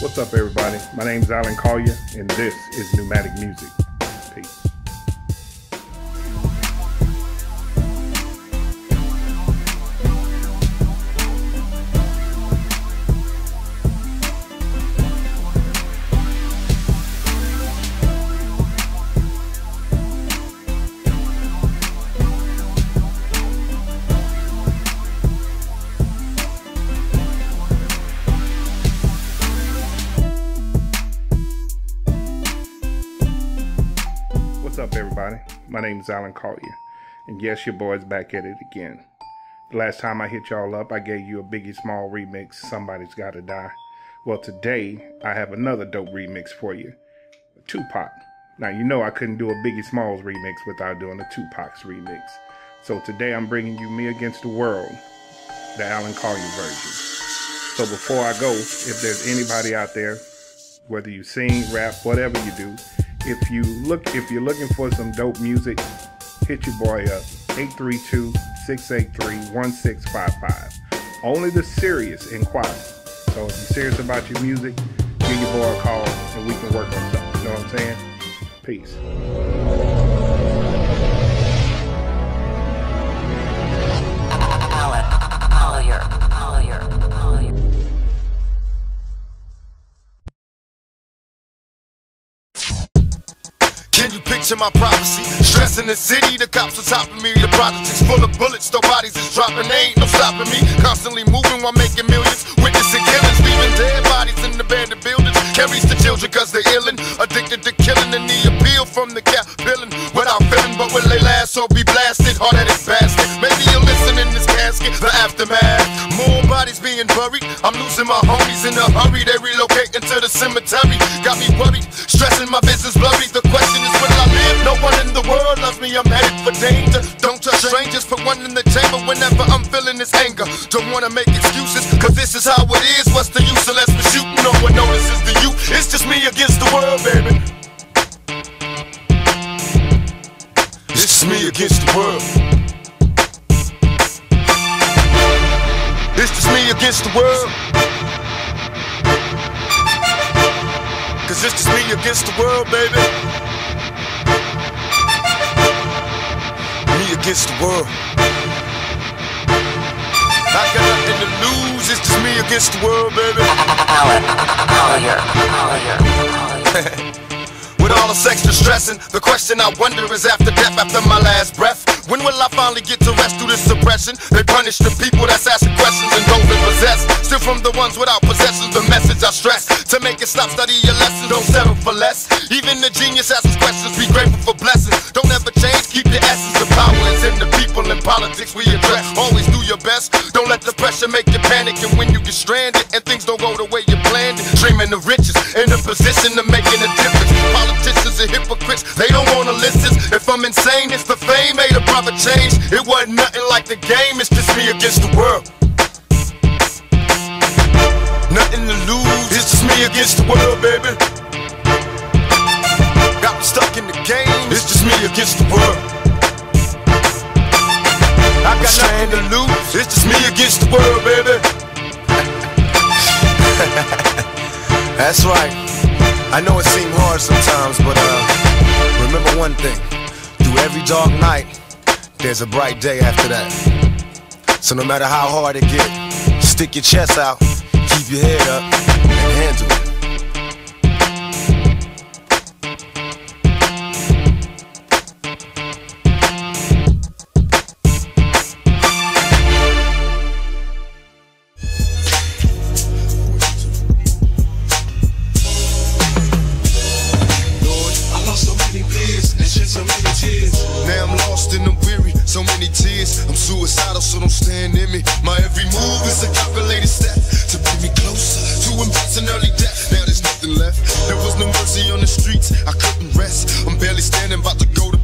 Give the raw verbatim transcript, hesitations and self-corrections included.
What's up, everybody? My name is Alan Collier, and this is Pneumatic Music. Peace. What's up, everybody? My name is Alan Collier, and yes, your boy's back at it again. The last time I hit y'all up, I gave you a Biggie Small remix, Somebody's Gotta Die. Well, today, I have another dope remix for you, Tupac. Now, you know I couldn't do a Biggie Smalls remix without doing a Tupac's remix. So today, I'm bringing you Me Against the World, the Alan Collier version. So before I go, if there's anybody out there, whether you sing, rap, whatever you do, If you look, if you're looking for some dope music, hit your boy up, eight three two, six eight three, one six five five. Only the serious inquire. So if you're serious about your music, give your boy a call and we can work on something. You know what I'm saying? Peace. Alan Collier, Collier, Collier. Can you picture my prophecy? Stress in the city, the cops are topping me. The projects full of bullets, the bodies is dropping. They ain't no stopping me. Constantly moving while making millions. Witnessing killings, leaving dead bodies in abandoned buildings. Carries the children cause they're illin'. Addicted to killing and the appeal from the cap villain. Without feeling, but will they last or be blasted? Hard at his basket. Maybe you'll listen in this casket. The aftermath. More bodies being buried. I'm losing my homies in a hurry. They relocating to the cemetery. Got me worried. Stressing my business blurry. The question is, will I live? No one in the world loves me, I'm headed for danger. Don't trust strangers, put one in the chamber whenever I'm feeling this anger. Don't wanna make excuses, cause this is how it is. What's the use unless we're shooting? No one notices the youth. It's just me against the world, baby. It's just me against the world. It's just me against the world. Cause it's just me against the world, baby. Me against the world. I got nothing to lose, it's just me against the world, baby. Alan Collier, Collier, Collier. With all this extra stressing, the question I wonder is after death, after my last breath, when will I finally get to rest through this suppression? They punish the people that's asking questions and those that possess. Still from the ones without possessions, the message I stress. To make it stop, study your lessons, don't settle for less. Even the genius asks questions, be grateful for blessings. Don't ever change, keep your essence. The power is in the people in politics we address. Always do your best, don't let the pressure make you panic. And when you get stranded and things don't go the way you planned it, dreaming of riches, in a position of making a difference. Politicians are hypocrites, they don't wanna listen. If I'm insane, it's the fame made a brother change. It wasn't nothing like the game, it's just me against the world. Nothing to lose, it's just me against the world, baby. Got me stuck in the game, it's just me against the world. I got nothing to lose, it's just me against the world, baby. That's right. I know it seems hard sometimes, but uh, remember one thing. Through every dark night, there's a bright day after that. So no matter how hard it gets, stick your chest out, keep your head up, and handle it. Now I'm lost and I'm weary, so many tears. I'm suicidal, so don't stand in me. My every move is a calculated step to bring me closer to embracing early death. Now there's nothing left. There was no mercy on the streets, I couldn't rest. I'm barely standing, about to go to